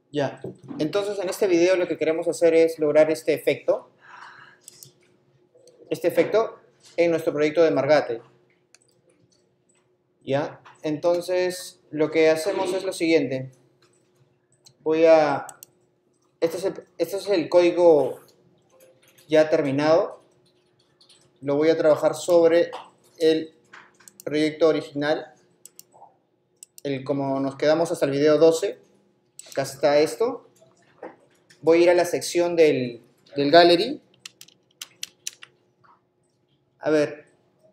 Ya, entonces en este video lo que queremos hacer es lograr este efecto en nuestro proyecto de Margate. Ya, entonces lo que hacemos es lo siguiente. Este es el código ya terminado. Lo voy a trabajar sobre el proyecto original, como nos quedamos hasta el video 12. Acá está esto. Voy a ir a la sección del gallery. A ver,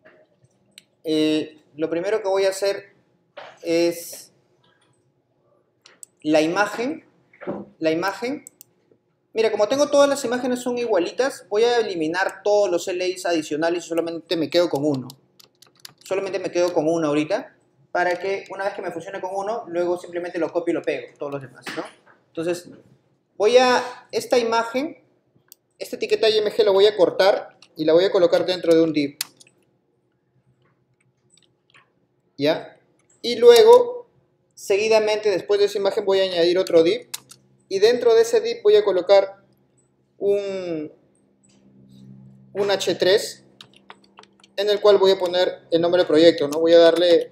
lo primero que voy a hacer es la imagen. Mira, como tengo todas las imágenes son igualitas, voy a eliminar todos los LIs adicionales y solamente me quedo con uno. Solamente me quedo con uno ahorita, para que una vez que me funcione con uno, luego simplemente lo copio y lo pego, todos los demás, ¿no? Entonces, esta imagen, esta etiqueta IMG lo voy a cortar y la voy a colocar dentro de un div. ¿Ya? Y luego, seguidamente, después de esa imagen voy a añadir otro div. Y dentro de ese div voy a colocar un H3 en el cual voy a poner el nombre del proyecto, ¿no? Voy a darle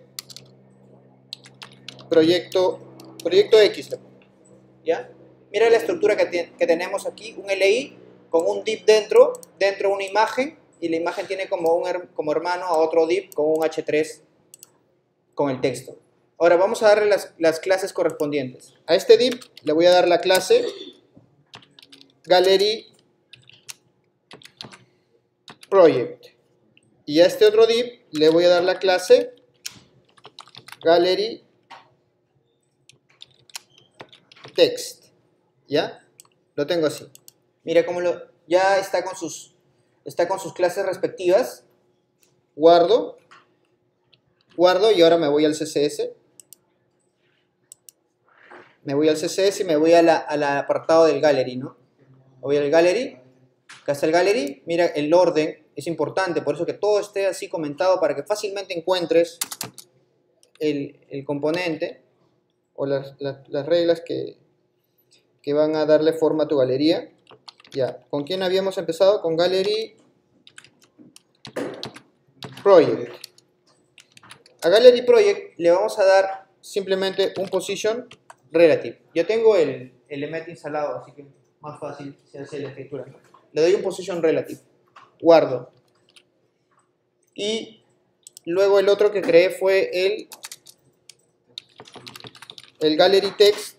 proyecto X, ¿ya? Mira la estructura que tenemos aquí, un LI con un div dentro una imagen, y la imagen tiene como hermano a otro div con un H3 con el texto. Ahora vamos a darle las clases correspondientes. A este div le voy a dar la clase Gallery Project. Y a este otro div le voy a dar la clase Gallery Text. ¿Ya? Lo tengo así. Mira cómo ya está con sus clases respectivas. Guardo y ahora me voy al CSS. Me voy al CSS y me voy al apartado del gallery, ¿no? Voy al gallery. Acá está el gallery. Mira, el orden es importante, por eso que todo esté así comentado para que fácilmente encuentres el componente o las reglas que van a darle forma a tu galería. Ya, ¿con quién habíamos empezado? Con Gallery Project. A Gallery Project le vamos a dar simplemente un position relative. Yo tengo el element instalado, así que más fácil se hace la escritura. Le doy un position relative. Guardo. Y luego el otro que creé fue el Gallery Text.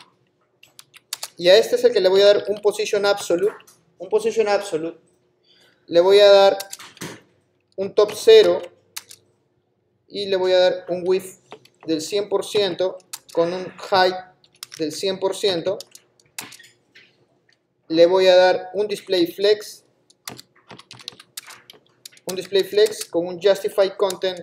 Y a este es el que le voy a dar un position absolute. Un position absolute. Le voy a dar un top 0 y le voy a dar un width del 100% con un height del 100%. Le voy a dar un display flex con un justify content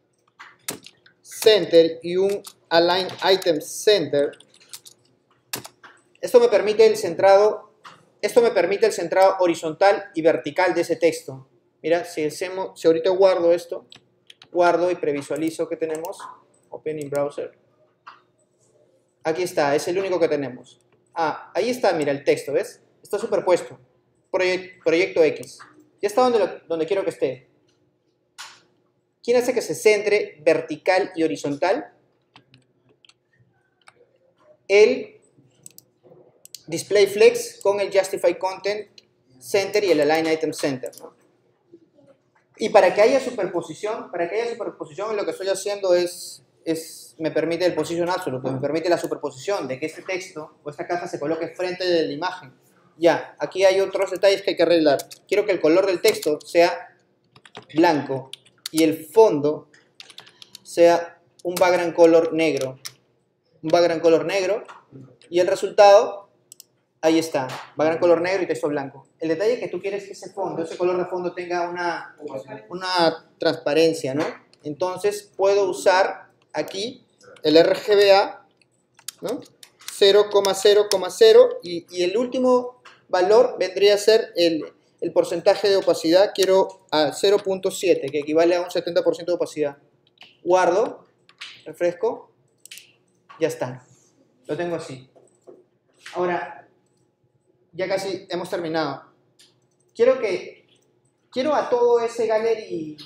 center y un align item center. Esto me permite el centrado horizontal y vertical de ese texto. Mira, si ahorita guardo y previsualizo que tenemos, open in browser. Aquí está, es el único que tenemos. Ah, ahí está, mira el texto, ¿ves? Está superpuesto. Proyecto X. Ya está donde quiero que esté. ¿Quién hace que se centre vertical y horizontal? El display flex con el justify content center y el align item center, ¿no? Y para que haya superposición, lo que estoy haciendo me permite el position absolute, me permite la superposición de que este texto o esta caja se coloque frente de la imagen. Ya, aquí hay otros detalles que hay que arreglar. Quiero que el color del texto sea blanco y el fondo sea un background color negro. Y el resultado, ahí está, background color negro y texto blanco. El detalle es que tú quieres que ese color de fondo tenga una transparencia, ¿no? Entonces puedo usar aquí el RGBA, ¿no? 0,0,0 y el último valor vendría a ser el porcentaje de opacidad. Quiero a 0.7, que equivale a un 70% de opacidad. Guardo, refresco, ya está. Lo tengo así. Ahora, ya casi hemos terminado. Quiero a todo ese gallery,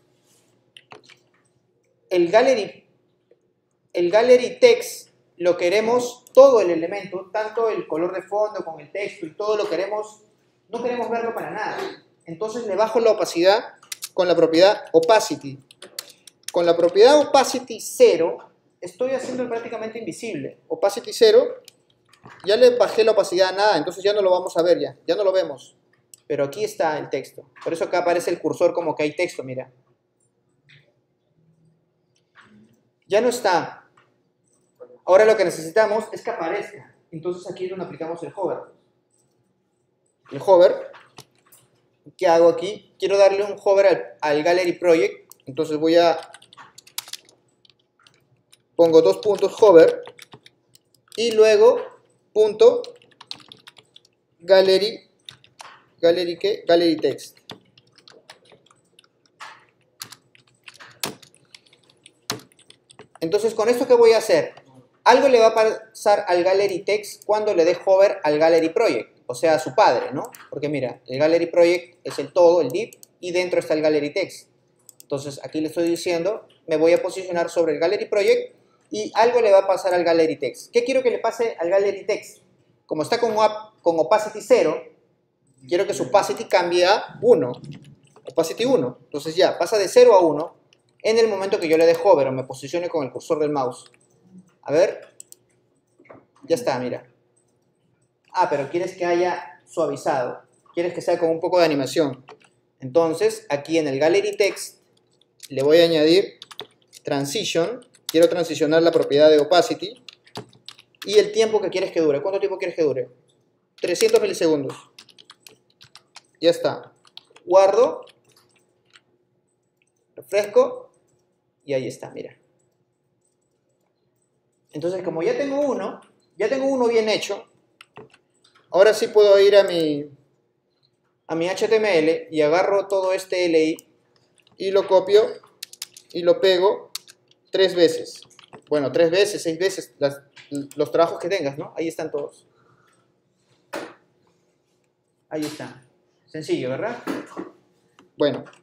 el gallery text lo queremos, todo el elemento, tanto el color de fondo con el texto y todo lo queremos, no queremos verlo para nada. Entonces le bajo la opacidad con la propiedad opacity. Con la propiedad opacity 0, estoy haciendo prácticamente invisible. Opacity 0, ya le bajé la opacidad a nada, entonces ya no lo vamos a ver ya no lo vemos. Pero aquí está el texto. Por eso acá aparece el cursor como que hay texto, mira. Ya no está. Ahora lo que necesitamos es que aparezca. Entonces aquí es donde aplicamos el hover. El hover, ¿qué hago aquí? Quiero darle un hover al Gallery Project. Entonces pongo 2 puntos hover y luego punto Gallery Text. Entonces, ¿con esto qué voy a hacer? Algo le va a pasar al Gallery Text cuando le dé hover al Gallery Project, o sea, a su padre, ¿no? Porque mira, el Gallery Project es el todo, el div, y dentro está el Gallery Text. Entonces, aquí le estoy diciendo, me voy a posicionar sobre el Gallery Project y algo le va a pasar al Gallery Text. ¿Qué quiero que le pase al Gallery Text? Como está con opacity 0, quiero que su opacity cambie a 1. Opacity 1. Entonces ya, pasa de 0 a 1 en el momento que yo le dé hover o me posicione con el cursor del mouse. A ver. Ya está, mira. Ah, pero quieres que haya suavizado. Quieres que sea con un poco de animación. Entonces, aquí en el Gallery Text le voy a añadir Transition. Quiero transicionar la propiedad de Opacity. Y el tiempo que quieres que dure. ¿Cuánto tiempo quieres que dure? 300 milisegundos. Ya está. Guardo. Refresco. Y ahí está, mira. Entonces, como ya tengo uno bien hecho, ahora sí puedo ir a mi HTML y agarro todo este LI y lo copio y lo pego 3 veces. Bueno, 3 veces, 6 veces, los trabajos que tengas, ¿no? Ahí están todos. Ahí está. Sencillo, ¿verdad? Bueno.